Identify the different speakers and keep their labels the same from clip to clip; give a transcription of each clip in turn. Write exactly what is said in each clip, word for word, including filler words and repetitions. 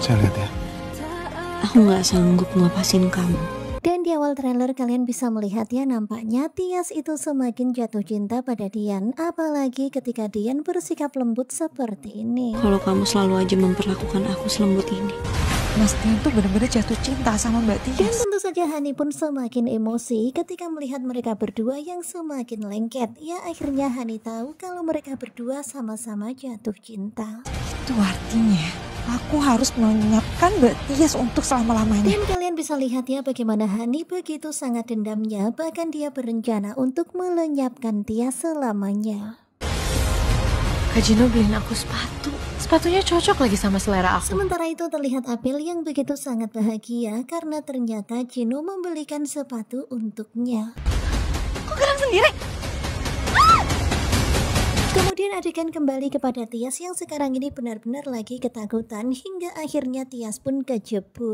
Speaker 1: Saya lihat ya.
Speaker 2: Aku nggak sanggup ngelepasin kamu.
Speaker 3: Dan di awal trailer kalian bisa melihat ya, nampaknya Tias itu semakin jatuh cinta pada Dian, apalagi ketika Dian bersikap lembut seperti ini.
Speaker 2: Kalau kamu selalu aja memperlakukan aku selembut ini.
Speaker 4: Mas Dian tuh benar-benar jatuh cinta sama Mbak Tias.
Speaker 3: Dan tentu saja Hani pun semakin emosi ketika melihat mereka berdua yang semakin lengket. Ya akhirnya Hani tahu kalau mereka berdua sama-sama jatuh cinta.
Speaker 4: Itu artinya aku harus melenyapkan Mbak Tias untuk selama-lamanya.
Speaker 3: Dan kalian bisa lihat ya bagaimana Hani begitu sangat dendamnya, bahkan dia berencana untuk melenyapkan Tias selamanya.
Speaker 5: Kak Gino beliin aku sepatu. Sepatunya cocok lagi sama selera aku.
Speaker 3: Sementara itu terlihat Apel yang begitu sangat bahagia karena ternyata Gino membelikan sepatu untuknya.
Speaker 4: Kok gerak sendiri?
Speaker 3: Kemudian adegan kembali kepada Tias yang sekarang ini benar-benar lagi ketakutan hingga akhirnya Tias pun kejebur.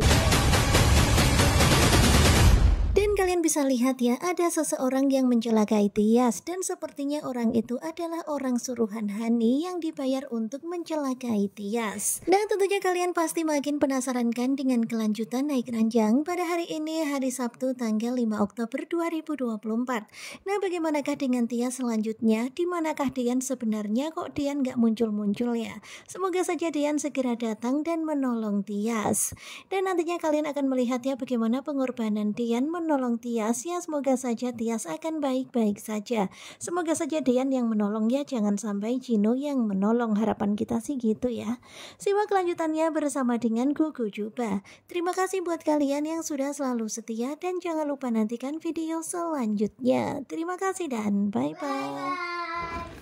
Speaker 3: Dan kalian bisa lihat ya, ada seseorang yang mencelakai Tias dan sepertinya orang itu adalah orang suruhan Hani yang dibayar untuk mencelakai Tias. Nah tentunya kalian pasti makin penasaran kan dengan kelanjutan naik ranjang pada hari ini, hari Sabtu tanggal lima Oktober dua ribu dua puluh empat. Nah bagaimanakah dengan Tias selanjutnya? Dimanakah Dian sebenarnya? Kok Dian gak muncul-muncul ya? Semoga saja Dian segera datang dan menolong Tias. Dan nantinya kalian akan melihat ya bagaimana pengorbanan Dian menolong Tias ya, semoga saja Tias akan baik-baik saja. Semoga saja Dian yang menolong ya, jangan sampai Gino yang menolong. Harapan kita sih gitu ya. Simak kelanjutannya bersama dengan Gugu Juba. Terima kasih buat kalian yang sudah selalu setia dan jangan lupa nantikan video selanjutnya. Terima kasih dan bye-bye.